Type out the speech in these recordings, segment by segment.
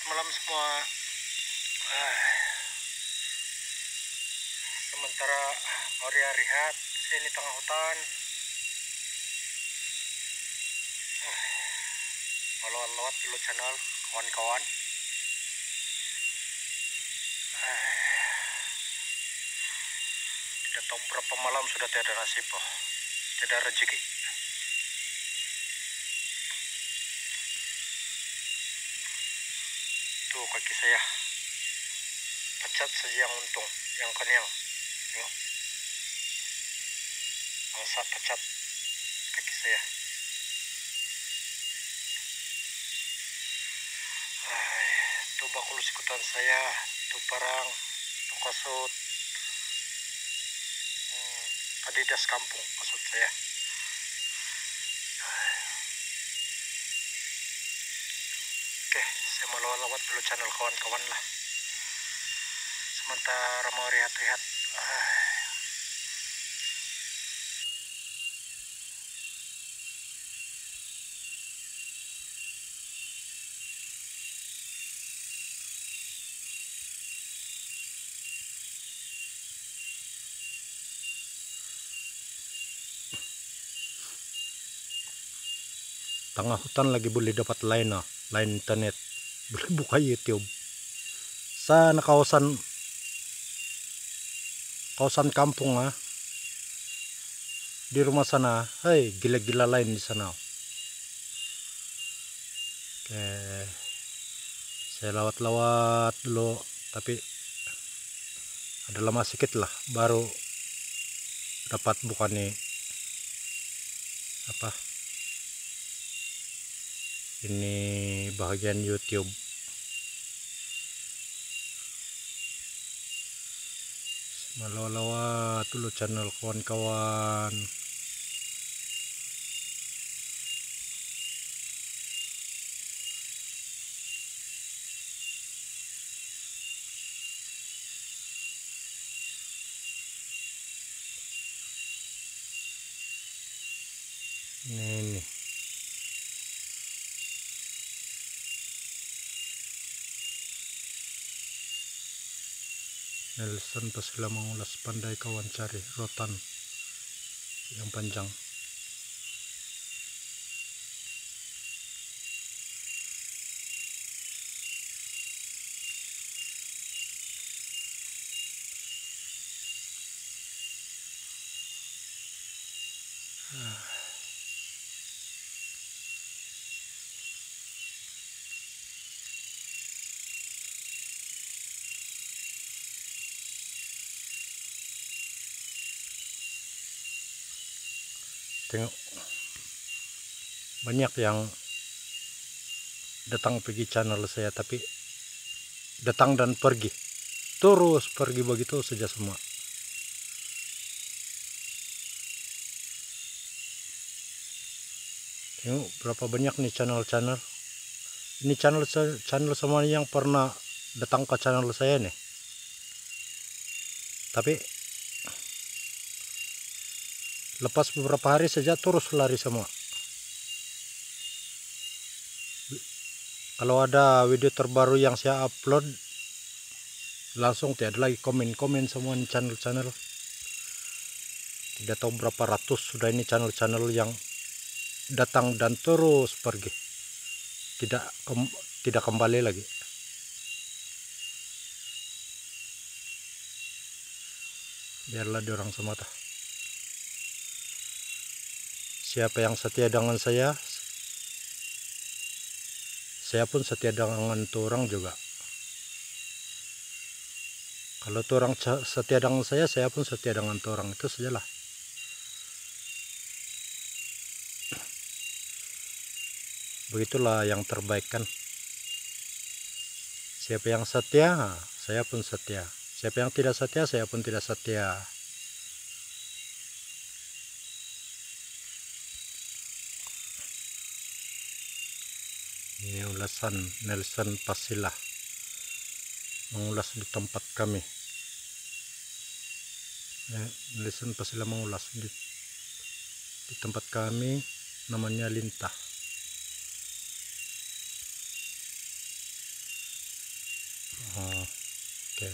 malam semua. Sementara Maria rehat, sini tengah hutan. Lewat dulu channel kawan-kawan. Tidak tahu berapa malam sudah tiada nasib, tidak rezeki. Tuh kaki saya, pecat saja yang untung, yang kenyang. Tengok, angsa pecat kaki saya. Tuh bakul sikutan saya, tuh parang, tuh kasut, Adidas kampung maksud saya. Oke, saya mau lewat dulu channel kawan-kawan lah. Sementara mau rehat-rehat. Tengah hutan lagi boleh dapat line internet, boleh buka YouTube. Sana kawasan kampung di rumah sana, hei gila-gila lain di sana. Oke, saya lewat dulu, tapi ada lama sedikit lah baru dapat buka nih apa ini bagian YouTube. Lewat dulu channel kawan-kawan. Ini Nelson Pasila mengulas pandai kawan cari rotan yang panjang. Tengok, banyak yang datang pergi channel saya, tapi datang dan pergi, terus pergi begitu saja semua. Tengok berapa banyak nih channel. Ini channel semua yang pernah datang ke channel saya nih, tapi lepas beberapa hari saja terus lari semua. Kalau ada video terbaru yang saya upload, langsung tidak ada lagi komen semua di channel. Tidak tahu berapa ratus sudah ini channel yang datang dan terus pergi, tidak kembali lagi. Biarlah diorang semata. Siapa yang setia dengan saya pun setia dengan orang juga. Kalau orang setia dengan saya pun setia dengan orang. Itu sajalah. Begitulah yang terbaik kan. Siapa yang setia, saya pun setia. Siapa yang tidak setia, saya pun tidak setia. Ini ulasan Nelson Pasila mengulas di tempat kami. Nelson Pasila mengulas di tempat kami, namanya Lintah. Oh, oke.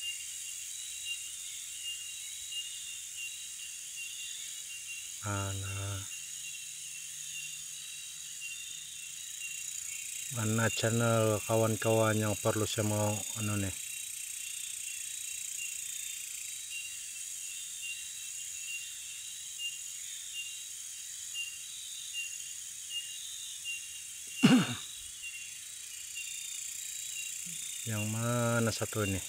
Mana channel kawan-kawan yang perlu saya mau nih. Yang mana satu ini?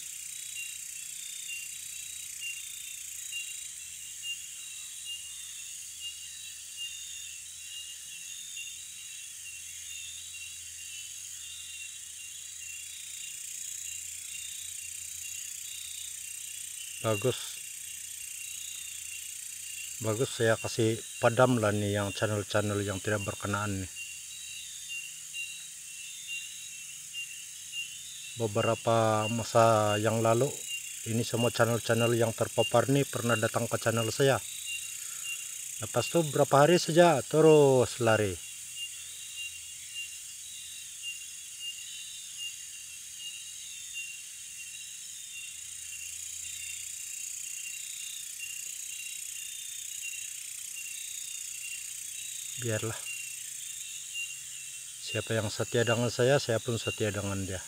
Bagus saya kasih padam lah nih yang channel-channel yang tidak berkenaan nih. Beberapa masa yang lalu ini semua channel-channel yang terpapar nih pernah datang ke channel saya. Lepas tuh berapa hari saja terus lari. Biarlah. Siapa yang setia dengan saya pun setia dengan dia.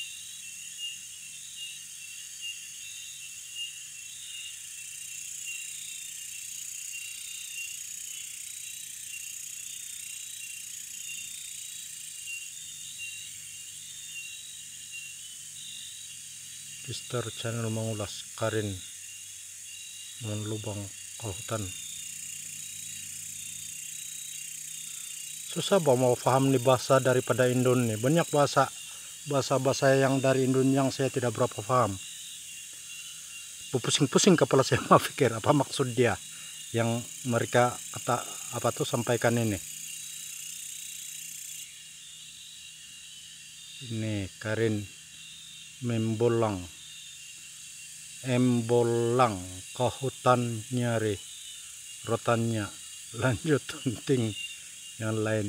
Mister Channel mengulas Karin melubang ke hutan. Susah mau paham nih bahasa daripada Indon nih. Banyak bahasa yang dari Indon yang saya tidak berapa paham. Pusing-pusing kepala saya mau pikir apa maksud dia yang mereka kata apa tuh sampaikan ini. Ini Karin embolang ke hutan nyari rotannya, lanjut hunting yang lain.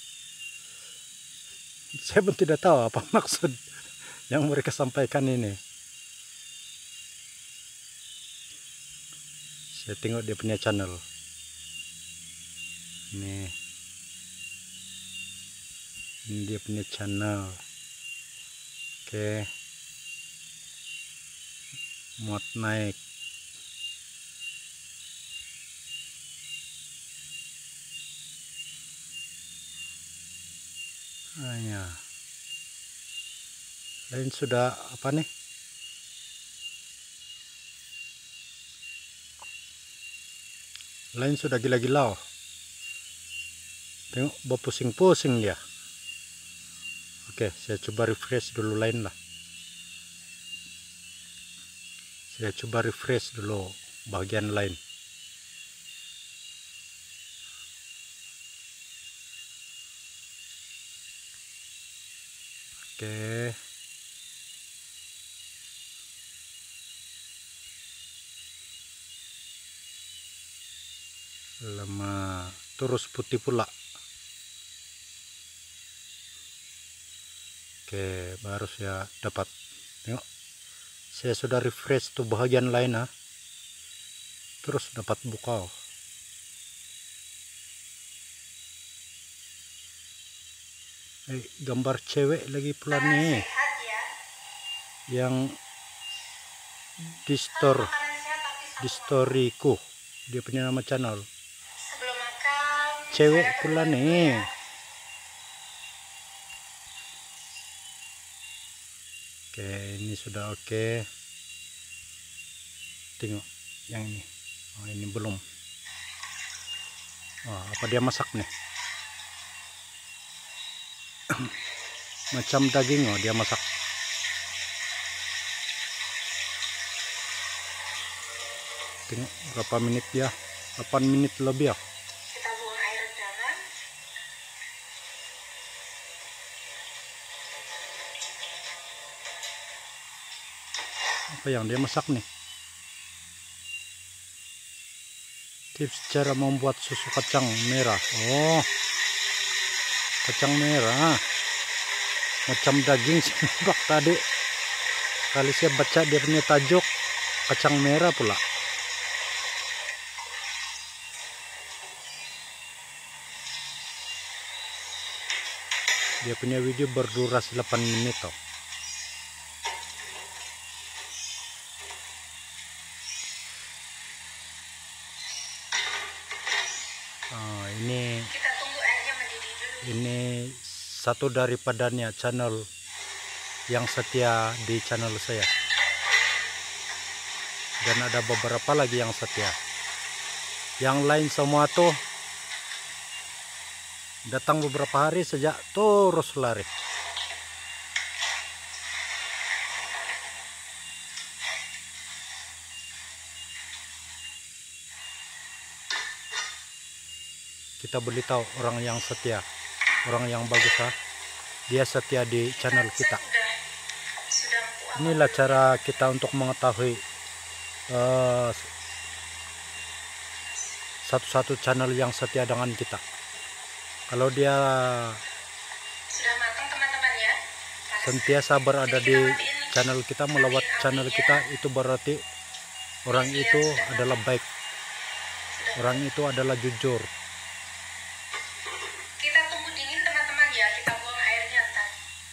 Saya pun tidak tahu apa maksud yang mereka sampaikan ini. Saya tengok dia punya channel ini dia punya channel. Oke, muat naik. Ya. Lain sudah apa nih? Lain sudah gila-gila. Tengok berpusing-pusing dia. Oke, saya coba refresh dulu lain lah. Saya coba refresh dulu bagian lain. Oke. Lama terus putih pula. Oke, baru saya dapat. Tengok. Saya sudah refresh tuh bagian lain terus dapat buka. Gambar cewek lagi pula nih. Yang di storyku. Dia punya nama channel. Cewek pula nih. Oke, ini sudah oke. Tengok yang ini. Oh, ini belum. Oh, apa dia masak nih? Macam daging dia masak. Tengok berapa menit dia? 8 menit lebih ya. Kita buang air redaman. Apa yang dia masak nih? Tips cara membuat susu kacang merah. Oh, kacang merah macam daging sembak tadi. Kali saya baca dia punya tajuk kacang merah pula. Dia punya video berdurasi 8 menit toh. Ini Kita tunggu airnya mendidih dulu. ini satu daripadanya channel yang setia di channel saya, dan ada beberapa lagi yang setia. Yang lain semua tuh datang beberapa hari saja terus lari. Kita beli tahu orang yang setia, orang yang bagus dia setia di channel kita. Sudah Inilah cara kita untuk mengetahui satu-satu channel yang setia dengan kita. Kalau dia sudah matang teman-teman ya. sentiasa berada di channel kita, melewat channel kita, itu berarti orang itu adalah baik, orang itu adalah jujur. Kita tunggu dingin teman-teman ya, kita buang airnya ntar.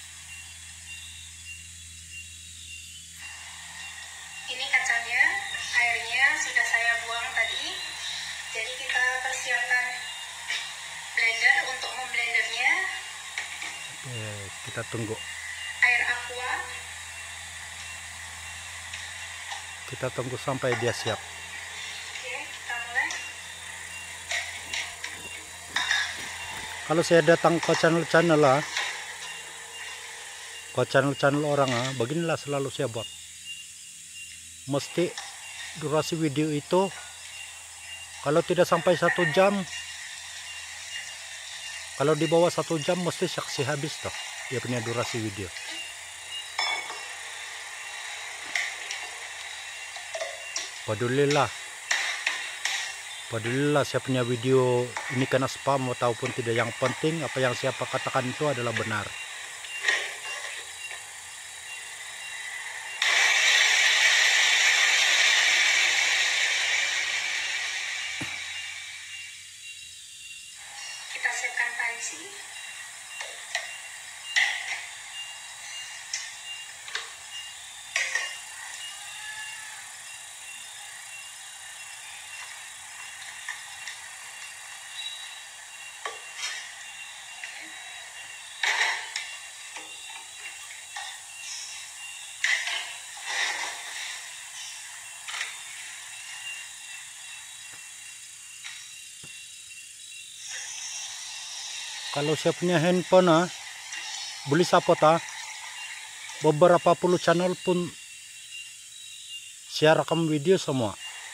Ini kacangnya, airnya sudah saya buang tadi. Jadi kita persiapkan blender untuk memblendernya. Kita tunggu, Air aqua. kita tunggu sampai dia siap. Oke, kita mulai. Kalau saya datang ke channel-channel orang beginilah selalu saya buat. Mesti durasi video itu kalau tidak sampai 1 jam, kalau di bawah 1 jam mesti saksi habis toh dia punya durasi video. Padulilah saya punya video ini kena spam ataupun tidak, yang penting apa yang saya katakan itu adalah benar. Kita siapkan panci. Kalau saya punya handphone beli sapot beberapa puluh channel pun saya rekam video semua.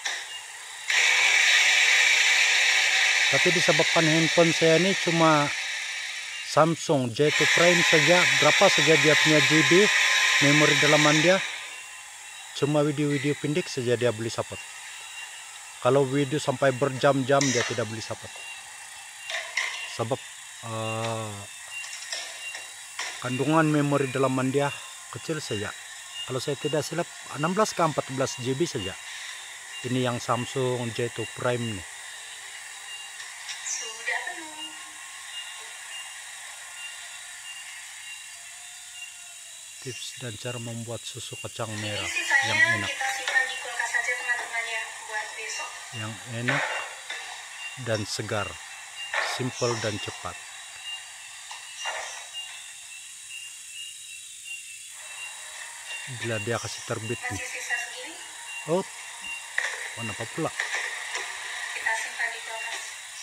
Tapi disebabkan handphone saya ini cuma Samsung J2 Prime saja, berapa saja dia punya GB memori dalaman dia, cuma video-video pendek saja dia beli sapot. Kalau video sampai berjam-jam dia tidak beli sapot, sebab kandungan memori dalaman dia kecil saja. Kalau saya tidak silap 16 ke 14 GB saja. Ini yang Samsung J2 Prime nih. Sudah penuh. Tips dan cara membuat susu kacang merah Ini sisanya yang enak, kita simpan di kulkas saja teman-teman ya, buat besok. yang enak dan segar, simple dan cepat. Bila dia kasih terbit Kasih nih, sisa segini, oh warna apa pula, kita simpan di kulkas.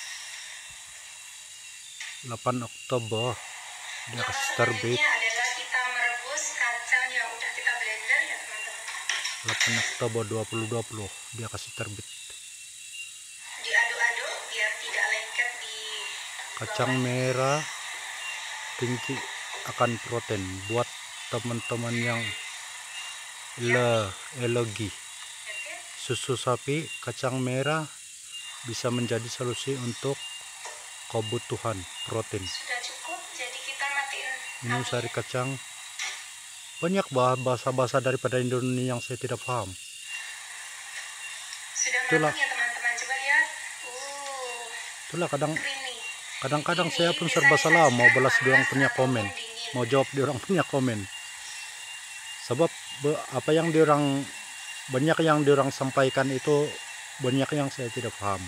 8 Oktober dia Yang kasih selanjutnya terbit. adalah kita merebus kacang yang udah kita blender ya teman-teman. 8 Oktober 2020 dia kasih terbit. Diaduk-aduk biar tidak lengket di Kacang merah tinggi akan protein. Buat teman-teman yang alergi Oke. susu sapi, kacang merah bisa menjadi solusi untuk kebutuhan protein. Sudah cukup, jadi kita matiin Minum apinya. sari kacang Banyak bahasa-bahasa daripada Indonesia yang saya tidak paham. Sudah Itulah, matang ya teman-teman, coba lihat. itulah Creamy. kadang-kadang Ini saya pun bisa serba salah mau disajikan balas diorang panas punya ataupun komen, dingin. mau jawab diorang punya komen. Sebab apa yang diorang banyak yang diorang sampaikan itu banyak yang saya tidak paham.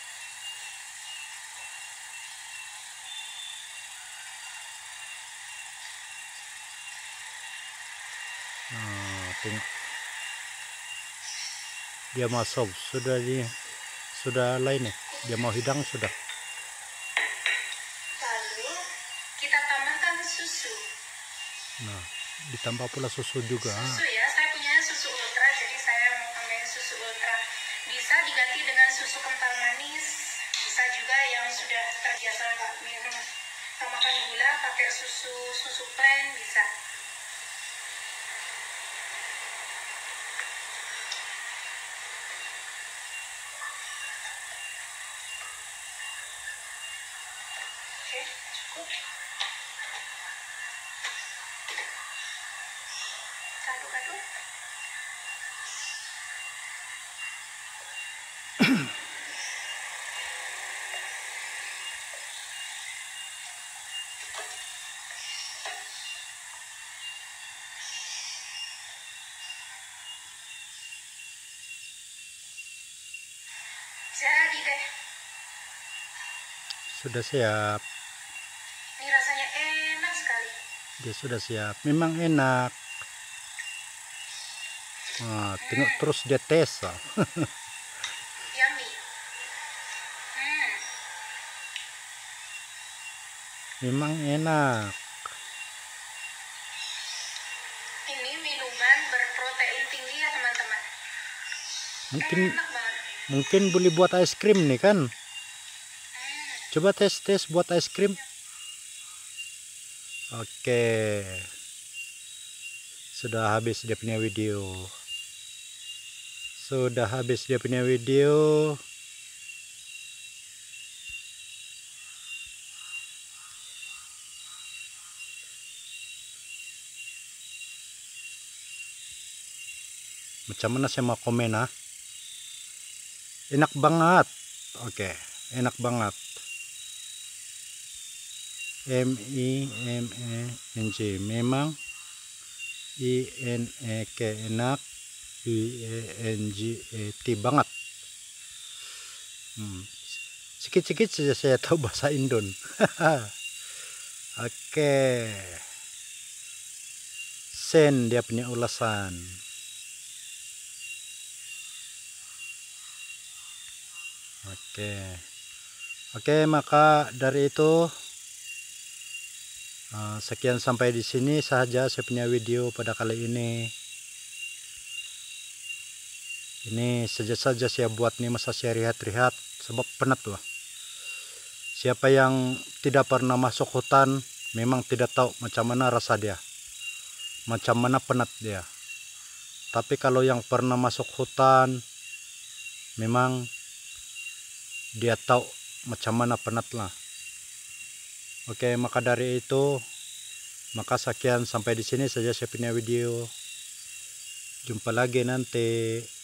Nah, tengok. Dia masuk sudah lain nih. Dia mau hidang sudah. Lalu kita tambahkan susu. Nah, ditambah pula susu juga. Susu ya, saya punya susu ultra, jadi saya mau tambahin susu ultra. Bisa diganti dengan susu kental manis, bisa juga yang sudah terbiasa nggak minum tambahkan gula, pakai susu plain bisa. Oke, cukup. Aduk-aduk. Jadi deh. Sudah siap. Ini rasanya enak sekali. Dia sudah siap. Memang enak. Nah, tengok terus dia tes. Yummy. Memang enak. Ini minuman berprotein tinggi ya teman-teman. Enak banget. Mungkin boleh buat es krim nih kan. Coba tes buat es krim. Oke. Sudah habis dia punya video. Macam mana saya mau komen ah? Enak banget. Oke, enak banget. MEMENG memang INEK enak, IENGET banget. Sikit-sikit saja saya tahu bahasa Indon. Oke. Sen dia punya ulasan. Oke, maka dari itu sekian sampai di sini saja saya punya video pada kali ini. Ini saja saya buat nih masa saya rehat sebab penat tuh. Siapa yang tidak pernah masuk hutan memang tidak tahu macam mana rasa dia, macam mana penat dia. Tapi kalau yang pernah masuk hutan memang dia tahu macam mana penat lah. Oke, maka dari itu, maka sekian sampai di sini saja saya punya video. Jumpa lagi nanti.